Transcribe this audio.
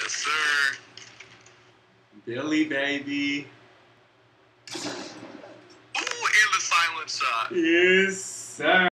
Yes, sir. Billy, baby. Ooh, and the silent shot. Yes, sir.